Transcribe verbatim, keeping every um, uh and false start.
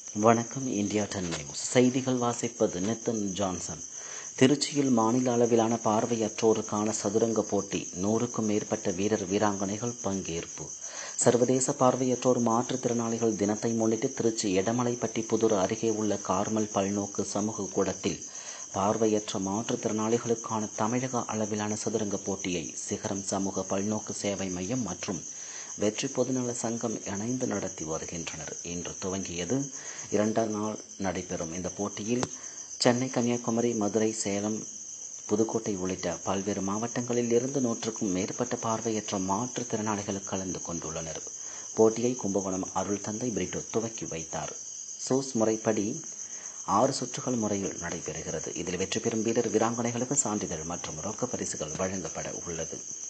வணக்கம். India ten news செய்திகள் வாசிப்பது நித்தன் ஜான்சன். திருச்சியில் மாநில அளவிலான பார்வையற்றோருக்கான சதுரங்க போட்டி. நூறுக்கும் மேற்பட்ட வீரர் வீராங்கனைகள் பங்கேற்பு. சர்வதேச பார்வையற்றோர் மாற்றுத்திறனாளிகள் தினத்தை முன்னிட்டு திருச்சி எடமலைப்பட்டி புதூர் அருகே உள்ள கார்மல் பல்நோக்கு சமூக கூடத்தில் பார்வையற்ற மாற்றுத்திறனாளிகளுக்கான தமிழக அளவிலான சதுரங்க போட்டியை சிகரம் சமூக பல்நோக்கு சேவை மையம் மற்றும் வெற்றி பொதுநல சங்கம் இணைந்து நடத்தி வருகின்றனர். இன்று துவங்கியது. இரண்டாம் நாள் நடைபெறும் இந்த போட்டியில் சென்னை, கன்னியாகுமரி, மதுரை, சேலம், புதுக்கோட்டை உள்ளிட்ட பல்வேறு மாவட்டங்களில் இருந்து நூற்றுக்கும் மேற்பட்ட பார்வையற்ற மாற்றுத்திறனாளிகள் கலந்து கொண்டுள்ளனர். போட்டியை கும்பகோணம் அருள் தந்தை பிரிட்டோ துவக்கி வைத்தார். சோஸ் முறைப்படி ஆறு சுற்றுகள் முறையில் நடைபெறுகிறது. இதில் வெற்றி பெறும் வீரர் வீராங்கனைகளுக்கு சான்றிதழ் மற்றும் ரொக்க பரிசுகள் வழங்கப்பட உள்ளது.